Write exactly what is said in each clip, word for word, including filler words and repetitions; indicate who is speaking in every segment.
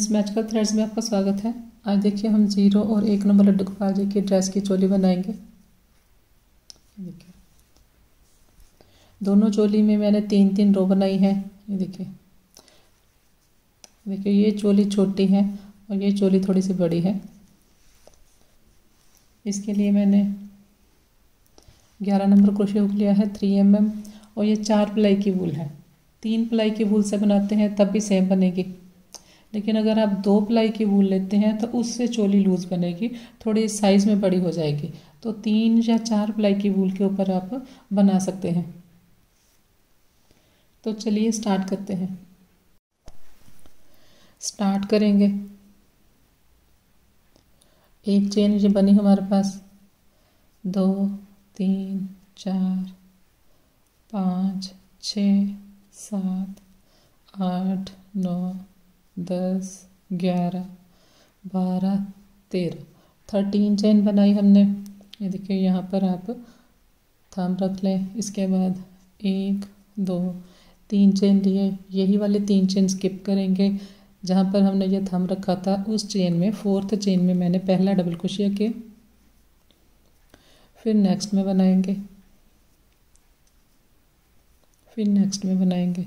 Speaker 1: Mismatch का threads में आपका स्वागत है। आज देखिए हम जीरो और एक नंबर लड्डू गोपाल जी की ड्रेस की चोली बनाएंगे। देखिए दोनों चोली में मैंने तीन तीन रो बनाई है। ये देखिए देखिए ये चोली छोटी है और ये चोली थोड़ी सी बड़ी है। इसके लिए मैंने ग्यारह नंबर क्रोशे हुक लिया है थ्री एम एम और ये चार प्लाई की वूल है। तीन प्लाई की वूल से बनाते हैं तब भी सेम बनेगी, लेकिन अगर आप दो प्लाई की वूल लेते हैं तो उससे चोली लूज बनेगी, थोड़ी साइज़ में बड़ी हो जाएगी। तो तीन या चार प्लाई की वूल के ऊपर आप बना सकते हैं। तो चलिए स्टार्ट करते हैं। स्टार्ट करेंगे, एक चेन ये बनी हमारे पास, दो तीन चार पाँच छ सात आठ नौ दस ग्यारह बारह तेरह थर्टीन चेन बनाई हमने। ये देखिए यहाँ पर आप थंब रख लें। इसके बाद एक दो तीन चेन लिए, यही वाले तीन चेन स्किप करेंगे। जहाँ पर हमने ये थंब रखा था उस चेन में फोर्थ चेन में मैंने पहला डबल क्रोशिया किया, फिर नेक्स्ट में बनाएंगे, फिर नेक्स्ट में बनाएंगे।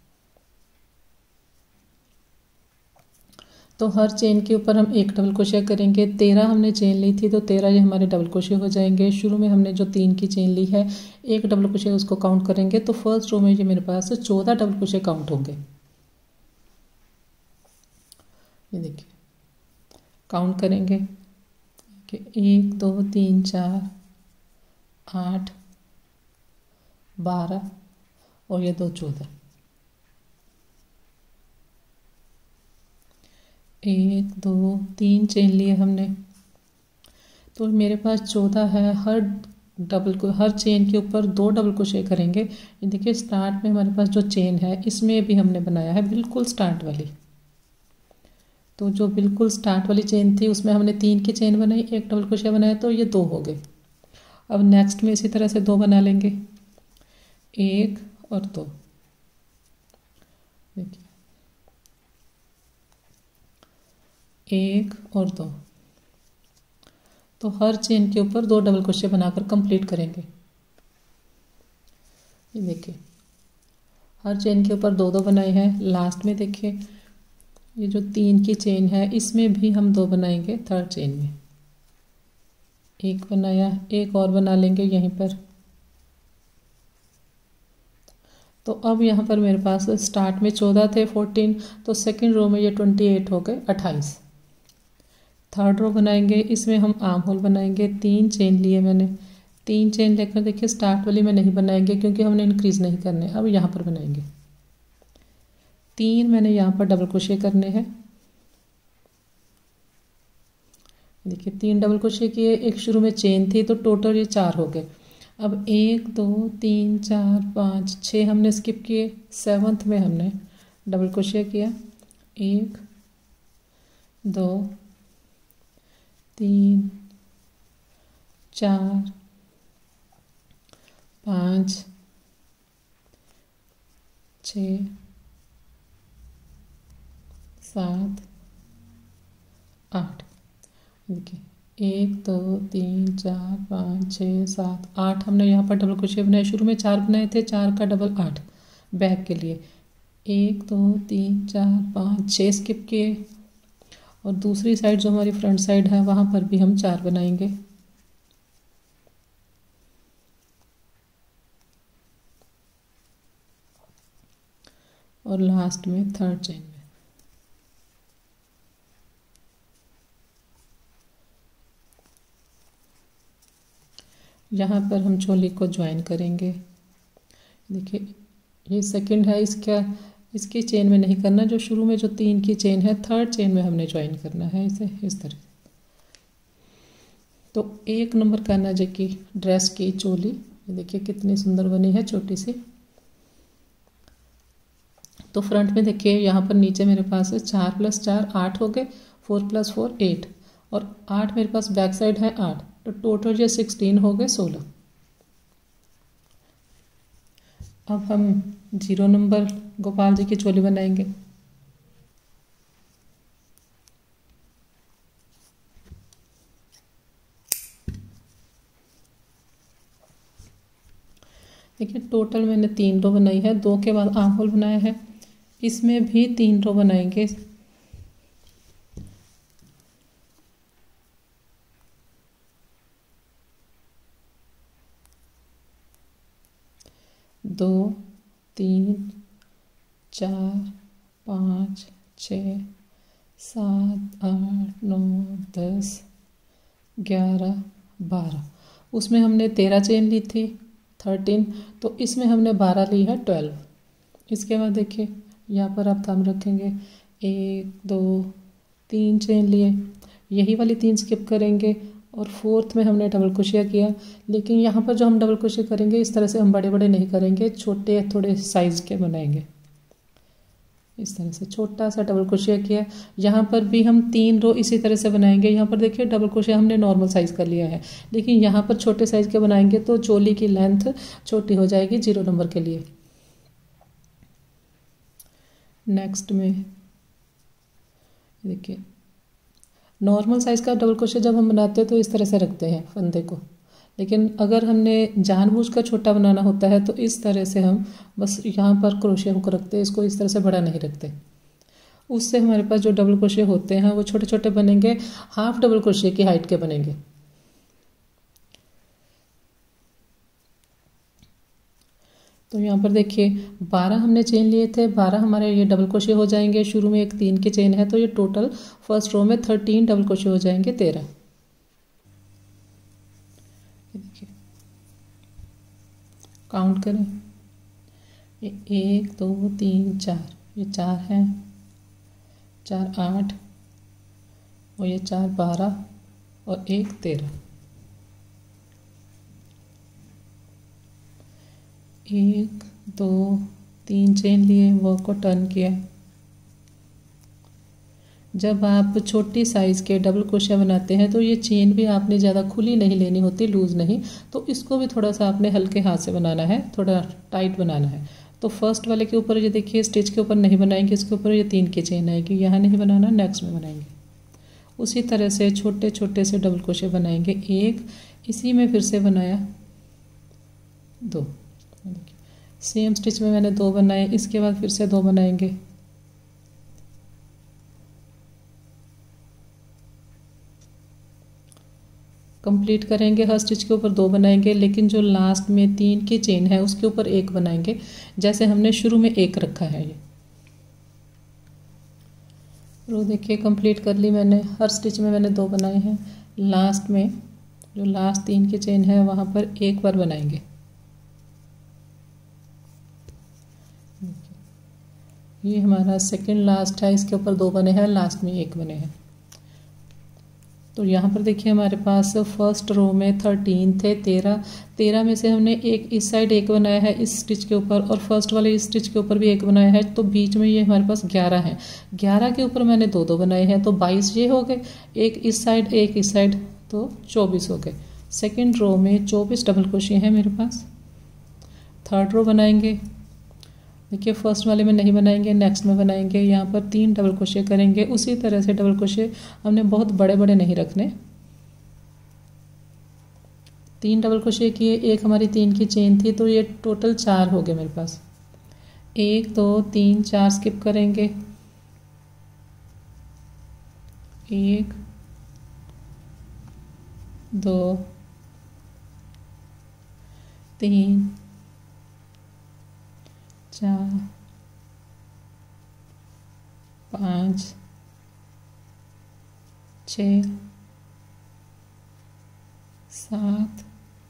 Speaker 1: तो हर चेन के ऊपर हम एक डबल क्रोशिया करेंगे। तेरह हमने चेन ली थी तो तेरह ये हमारे डबल क्रोशिया हो जाएंगे। शुरू में हमने जो तीन की चेन ली है एक डबल क्रोशिया उसको काउंट करेंगे तो फर्स्ट रो में ये मेरे पास चौदह डबल क्रोशिया काउंट होंगे। ये देखिए काउंट करेंगे कि एक दो तीन चार आठ बारह और ये दो चौदह। एक दो तीन चेन लिए हमने तो मेरे पास चौदह है। हर डबल को हर चेन के ऊपर दो डबल क्रोशिया करेंगे। ये देखिए स्टार्ट में हमारे पास जो चेन है इसमें भी हमने बनाया है बिल्कुल स्टार्ट वाली। तो जो बिल्कुल स्टार्ट वाली चेन थी उसमें हमने तीन की चेन बनाई, एक डबल क्रोशिया बनाया तो ये दो हो गए। अब नेक्स्ट में इसी तरह से दो बना लेंगे, एक और दो। देखिए एक और दो, तो हर चेन के ऊपर दो डबल क्रोशिया बनाकर कंप्लीट करेंगे। ये देखिए हर चेन के ऊपर दो दो बनाए हैं। लास्ट में देखिए ये जो तीन की चेन है इसमें भी हम दो बनाएंगे। थर्ड चेन में एक बनाया, एक और बना लेंगे यहीं पर। तो अब यहाँ पर मेरे पास स्टार्ट में चौदह थे, फोर्टीन, तो सेकंड रो में ये ट्वेंटी एट हो गए, अट्ठाईस। थर्ड रो बनाएंगे, इसमें हम आर्म होल बनाएंगे। तीन चेन लिए मैंने, तीन चेन लेकर देखिए स्टार्ट वाली में नहीं बनाएंगे क्योंकि हमने इंक्रीज नहीं करने। अब यहाँ पर बनाएंगे तीन, मैंने यहाँ पर डबल क्रोशिया करने हैं। देखिए तीन डबल क्रोशिया किए, एक शुरू में चेन थी तो टोटल ये चार हो गए। अब एक दो तीन चार पाँच छः हमने स्किप किए। सेवन्थ में हमने डबल क्रोशिया किया, एक दो तीन चार पाँच छः सात आठ। देखिए एक दो तीन चार पाँच छः सात आठ हमने यहाँ पर डबल क्रोशिया बनाए। शुरू में चार बनाए थे, चार का डबल आठ बैक के लिए। एक दो तीन चार पाँच छः स्किप किए और दूसरी साइड जो हमारी फ्रंट साइड है वहाँ पर भी हम चार बनाएंगे। और लास्ट में थर्ड चेन में यहाँ पर हम चोली को ज्वाइन करेंगे। देखिए ये सेकंड है, इसका इसकी चेन में नहीं करना, जो शुरू में जो तीन की चेन है थर्ड चेन में हमने ज्वाइन करना है इसे इस तरह। तो एक नंबर करना जी की ड्रेस की चोली देखिए कितनी सुंदर बनी है, छोटी सी। तो फ्रंट में देखिए यहाँ पर नीचे मेरे पास चार प्लस चार आठ हो गए, फोर प्लस फोर एट, और आठ मेरे पास बैक साइड है आठ, तो टोटल ये सिक्सटीन हो गए, सोलह। अब हम जीरो नंबर गोपाल जी की चोली बनाएंगे। देखिए टोटल मैंने तीन रो बनाई है, दो के बाद आर्म होल बनाया है, इसमें भी तीन रो बनाएंगे। दो, तीन, चार, पाँच, छः, सात, आठ, नौ, दस, ग्यारह, बारह। उसमें हमने तेरह चेन ली थी, थर्टीन, तो इसमें हमने बारह ली है, ट्वेल्व। इसके बाद देखिए यहाँ पर आप थंब रखेंगे, एक, दो, तीन चेन लिए, यही वाली तीन स्किप करेंगे और फोर्थ में हमने डबल क्रोशिया किया। लेकिन यहाँ पर जो हम डबल क्रोशिया करेंगे इस तरह से हम बड़े बड़े नहीं करेंगे, छोटे थोड़े साइज़ के बनाएंगे। इस तरह से छोटा सा डबल क्रोशिया किया। यहाँ पर भी हम तीन रो इसी तरह से बनाएंगे। यहाँ पर देखिए डबल क्रोशिया हमने नॉर्मल साइज़ का लिया है, लेकिन यहाँ पर छोटे साइज़ के बनाएंगे तो चोली की लेंथ छोटी हो जाएगी जीरो नंबर के लिए। नेक्स्ट में देखिए नॉर्मल साइज़ का डबल क्रोशिया जब हम बनाते हैं तो इस तरह से रखते हैं फंदे को, लेकिन अगर हमने जानबूझकर छोटा बनाना होता है तो इस तरह से हम बस यहाँ पर क्रोशिया हुक रखते हैं, इसको इस तरह से बड़ा नहीं रखते। उससे हमारे पास जो डबल क्रोशिया होते हैं वो छोटे छोटे बनेंगे, हाफ डबल क्रोशिया की हाइट के बनेंगे। तो यहाँ पर देखिए बारह हमने चेन लिए थे, बारह हमारे ये डबल क्रोशिया हो जाएंगे। शुरू में एक तीन की चेन है तो ये टोटल फर्स्ट रो में थर्टीन डबल क्रोशिया हो जाएंगे, तेरह। देखिए काउंट करें, ये एक, दो, तीन, चार, ये चार हैं, चार आठ, और ये चार बारह, और एक तेरह। एक, दो, तीन चेन लिए, वर्क को टर्न किया। जब आप छोटी साइज़ के डबल क्रोशिया बनाते हैं तो ये चेन भी आपने ज़्यादा खुली नहीं लेनी होती, लूज़ नहीं, तो इसको भी थोड़ा सा आपने हल्के हाथ से बनाना है, थोड़ा टाइट बनाना है। तो फर्स्ट वाले के ऊपर ये देखिए स्टिच के ऊपर नहीं बनाएंगे, इसके ऊपर ये तीन की चेन आएगी, यहाँ नहीं बनाना, नेक्स्ट में बनाएंगे। उसी तरह से छोटे छोटे से डबल क्रोशिया बनाएंगे। एक, इसी में फिर से बनाया दो, देखिए सेम स्टिच में मैंने दो बनाए, इसके बाद फिर से दो बनाएंगे। कंप्लीट करेंगे, हर स्टिच के ऊपर दो बनाएंगे, लेकिन जो लास्ट में तीन की चेन है उसके ऊपर एक बनाएंगे, जैसे हमने शुरू में एक रखा है। ये रो देखिए कंप्लीट कर ली मैंने, हर स्टिच में मैंने दो बनाए हैं। लास्ट में जो लास्ट तीन की चेन है वहाँ पर एक बार बनाएंगे। ये हमारा सेकंड लास्ट है, इसके ऊपर दो बने हैं, लास्ट में एक बने हैं। तो यहाँ पर देखिए हमारे पास फर्स्ट रो में थर्टीन थे, तेरह, तेरह में से हमने एक इस साइड एक बनाया है इस स्टिच के ऊपर, और फर्स्ट वाले इस स्टिच के ऊपर भी एक बनाया है, तो बीच में ये हमारे पास ग्यारह है। ग्यारह के ऊपर मैंने दो दो बनाए हैं, तो बाईस ये हो गए, एक इस साइड एक इस साइड, तो चौबीस हो गए। सेकेंड रो में चौबीस डबल क्रोशिया है मेरे पास। थर्ड रो बनाएंगे, देखिए फर्स्ट वाले में नहीं बनाएंगे, नेक्स्ट में बनाएंगे। यहाँ पर तीन डबल क्रोशिया करेंगे। उसी तरह से डबल क्रोशिया हमने बहुत बड़े बड़े नहीं रखने। तीन डबल क्रोशिया किए, एक हमारी तीन की चेन थी, तो ये टोटल चार हो गए मेरे पास। एक, दो, तीन, चार स्किप करेंगे, एक, दो, तीन, चार, पाँच, छः, सात,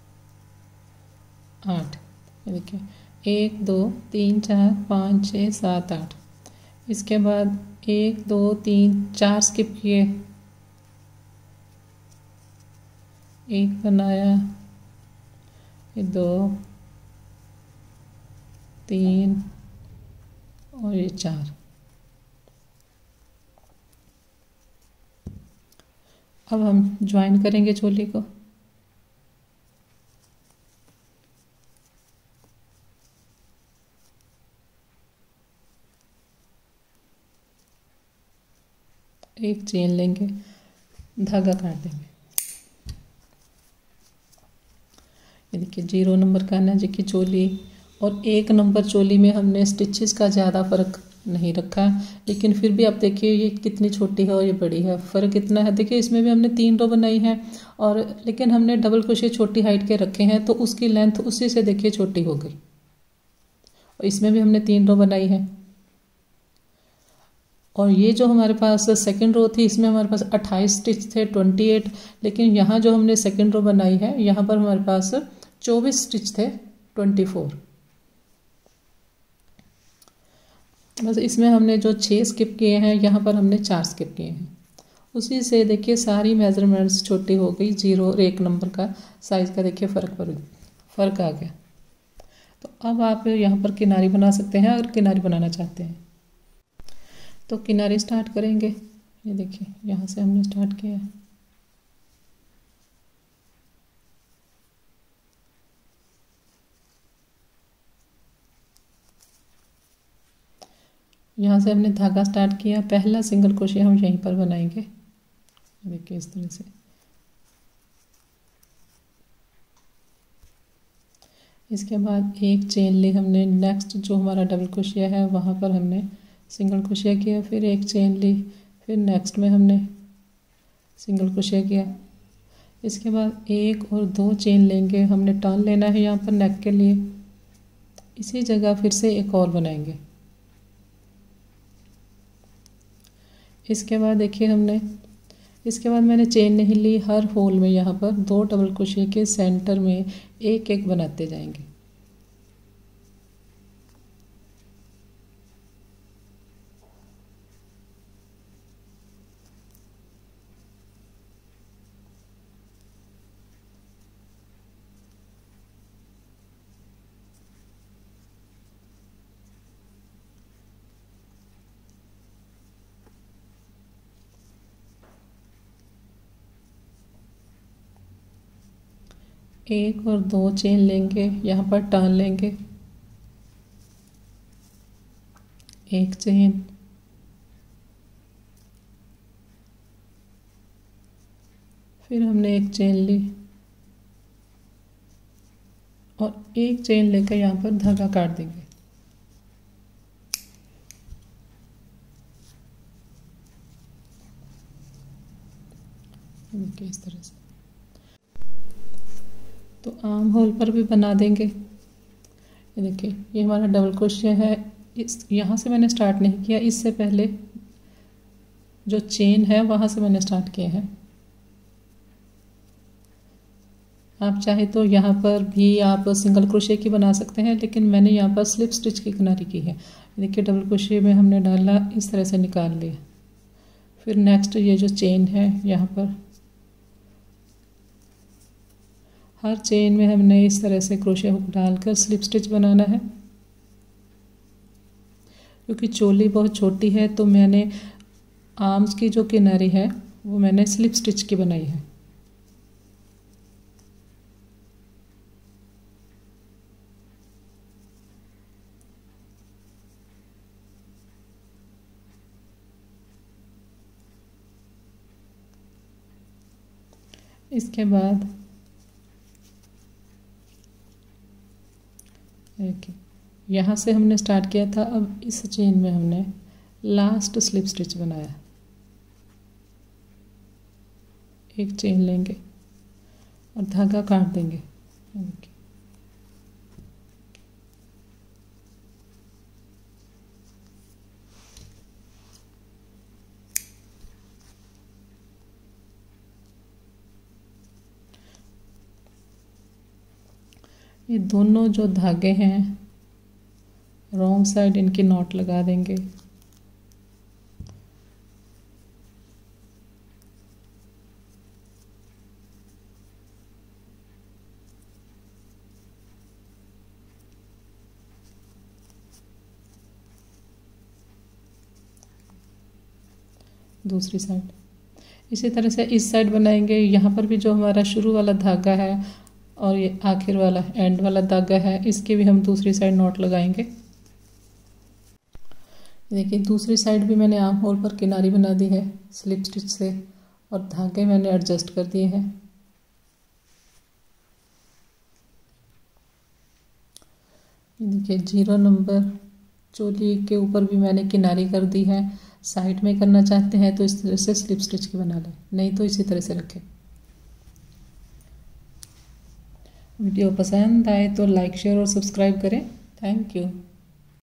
Speaker 1: आठ। ये देखिए एक, दो, तीन, चार, पाँच, छः, सात, आठ। इसके बाद एक, दो, तीन, चार स्किप किए, एक बनाया, ये दो, तीन, और ये चार। अब हम ज्वाइन करेंगे चोली को। एक चेन लेंगे, धागा काट देंगे। देखिए जीरो नंबर कान्हा जी की चोली, और एक नंबर चोली में हमने स्टिचेस का ज़्यादा फ़र्क नहीं रखा, लेकिन फिर भी आप देखिए ये कितनी छोटी है और ये बड़ी है, फ़र्क इतना है। देखिए इसमें भी हमने तीन रो बनाई है, और लेकिन हमने डबल क्रोशे छोटी हाइट के रखे हैं तो उसकी लेंथ उसी से देखिए छोटी हो गई। और इसमें भी हमने तीन रो बनाई है। और ये जो हमारे पास सेकंड रो थी इसमें हमारे पास अट्ठाईस स्टिच थे, अट्ठाईस, लेकिन यहाँ जो हमने सेकंड रो बनाई है यहाँ पर हमारे पास चौबीस स्टिच थे, चौबीस। बस इसमें हमने जो छः स्किप किए हैं यहाँ पर हमने चार स्किप किए हैं। उसी से देखिए सारी मेजरमेंट्स छोटी हो गई, जीरो और एक नंबर का साइज़ का देखिए फ़र्क पड़ फ़र्क आ गया। तो अब आप यहाँ पर किनारी बना सकते हैं अगर किनारी बनाना चाहते हैं। तो किनारी स्टार्ट करेंगे। ये देखिए यहाँ से हमने स्टार्ट किया है। यहाँ से हमने धागा स्टार्ट किया, पहला सिंगल क्रोशिया हम यहीं पर बनाएंगे। देखिए इस तरह से। इसके बाद एक चेन ली हमने, नेक्स्ट जो हमारा डबल क्रोशिया है वहाँ पर हमने सिंगल क्रोशिया किया, फिर एक चेन ली, फिर नेक्स्ट में हमने सिंगल क्रोशिया किया। इसके बाद एक और दो चेन लेंगे, हमने टर्न लेना है यहाँ पर नेक के लिए। इसी जगह फिर से एक और बनाएंगे। इसके बाद देखिए हमने इसके बाद मैंने चेन नहीं ली, हर होल में यहाँ पर दो डबल क्रोशिया के सेंटर में एक एक बनाते जाएंगे। एक और दो चेन लेंगे, यहाँ पर टर्न लेंगे, एक चेन, फिर हमने एक चेन ली और एक चेन लेकर यहाँ पर धागा काट देंगे। देखिए इस तरह से। तो आर्म होल पर भी बना देंगे। ये देखिए ये हमारा डबल क्रोशिया है, इस यहाँ से मैंने स्टार्ट नहीं किया, इससे पहले जो चेन है वहाँ से मैंने स्टार्ट किया है। आप चाहे तो यहाँ पर भी आप सिंगल क्रोशिया की बना सकते हैं, लेकिन मैंने यहाँ पर स्लिप स्टिच की किनारी की है। देखिए डबल क्रोशिया में हमने डाला, इस तरह से निकाल लिया। फिर नेक्स्ट ये जो चेन है यहाँ पर हर चेन में हमने इस तरह से क्रोशिया हुक डालकर स्लिप स्टिच बनाना है। क्योंकि चोली बहुत छोटी है तो मैंने आर्म्स की जो किनारी है वो मैंने स्लिप स्टिच की बनाई है। इसके बाद देखिए यहाँ से हमने स्टार्ट किया था, अब इस चेन में हमने लास्ट स्लिप स्टिच बनाया। एक चेन लेंगे और धागा काट देंगे। ये दोनों जो धागे हैं रॉन्ग साइड इनकी नॉट लगा देंगे। दूसरी साइड इसी तरह से इस साइड बनाएंगे। यहाँ पर भी जो हमारा शुरू वाला धागा है और ये आखिर वाला एंड वाला धागा है, इसके भी हम दूसरी साइड नॉट लगाएंगे। देखिए दूसरी साइड भी मैंने आर्म होल पर किनारी बना दी है स्लिप स्टिच से, और धागे मैंने एडजस्ट कर दिए हैं। ये देखिए जीरो नंबर चोली के ऊपर भी मैंने किनारी कर दी है। साइड में करना चाहते हैं तो इस तरह से स्लिप स्टिच की बना लें, नहीं तो इसी तरह से रखें। वीडियो पसंद आए तो लाइक शेयर और सब्सक्राइब करें। Thank you.